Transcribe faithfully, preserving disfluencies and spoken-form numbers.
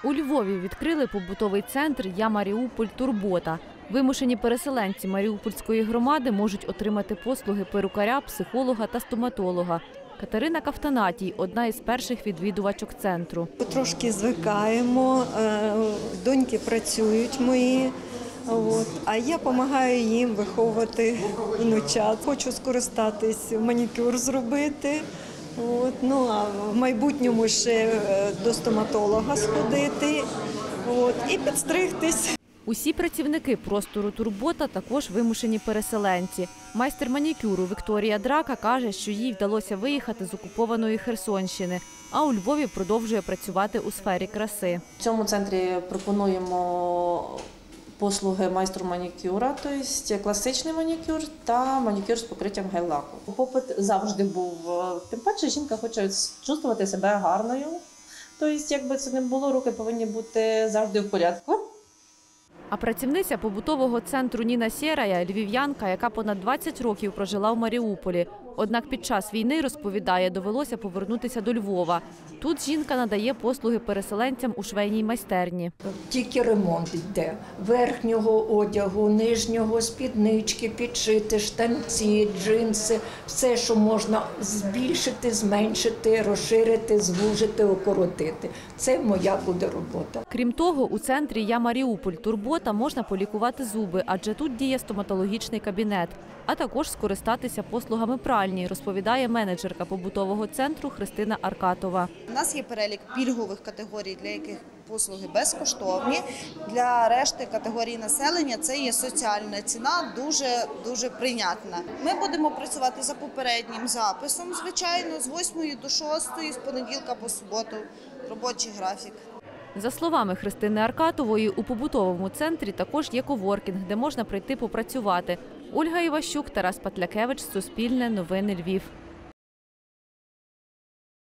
У Львові відкрили побутовий центр «Я Маріуполь. Турбота». Вимушені переселенці Маріупольської громади можуть отримати послуги перукаря, психолога та стоматолога. Катерина Кавтанатій – одна із перших відвідувачок центру. Трошки звикаємо, доньки працюють мої, а я допомагаю їм виховувати внучат. Хочу скористатись, манікюр зробити, ну, а в майбутньому ще до стоматолога сходити і підстригтись. Усі працівники простору «Турбота» також вимушені переселенці. Майстер манікюру Вікторія Драка каже, що їй вдалося виїхати з окупованої Херсонщини, а у Львові продовжує працювати у сфері краси. В цьому центрі пропонуємо послуги майстру манікюра, тобто класичний манікюр та манікюр з покриттям гель-лаку. Попит завжди був. Тим паче жінка хоче чувствувати себе гарною. Тобто, якби це не було, руки повинні бути завжди в порядку. А працівниця побутового центру Ніна Сєрая – львів'янка, яка понад двадцять років прожила в Маріуполі. Однак під час війни, розповідає, довелося повернутися до Львова. Тут жінка надає послуги переселенцям у швейній майстерні. Тільки ремонт йде. Верхнього одягу, нижнього, спіднички, підшити, штанці, джинси. Все, що можна збільшити, зменшити, розширити, звужити, укоротити. Це моя буде робота. Крім того, у центрі «Я Маріуполь. Турбота» можна полікувати зуби, адже тут діє стоматологічний кабінет. А також скористатися послугами пральні, розповідає менеджерка побутового центру Христина Аркатова. У нас є перелік пільгових категорій, для яких послуги безкоштовні. Для решти категорій населення це є соціальна ціна, дуже, дуже прийнятна. Ми будемо працювати за попереднім записом, звичайно, з восьмої до шостої, з понеділка по суботу, робочий графік. За словами Христини Аркатової, у побутовому центрі також є коворкінг, де можна прийти попрацювати. Ольга Іващук, Тарас Патлякевич, Суспільне, Новини Львів.